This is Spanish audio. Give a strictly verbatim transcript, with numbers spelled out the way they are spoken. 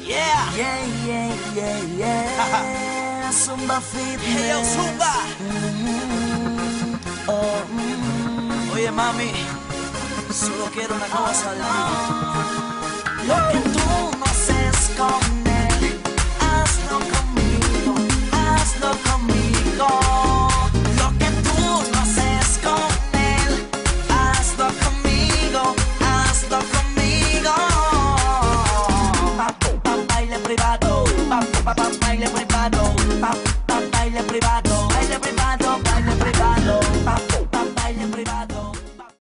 Yeah. Yeah, yeah, yeah, yeah. Zumba Fitness. Hey, yo, Zumba. Mm-hmm. Oh, mm-hmm. Oye, mami, solo quiero una cosa de ti. Lo que tú no haces con él, hazlo conmigo, hazlo conmigo.